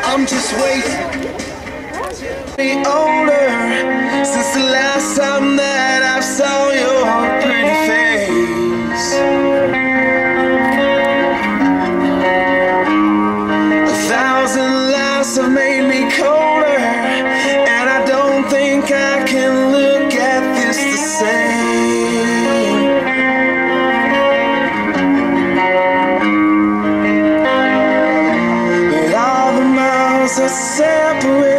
I'm just waiting. Be older since the last time that I saw your pretty face. 1,000 lives have made me colder, and I don't think I can look at this the same. But all the miles that separate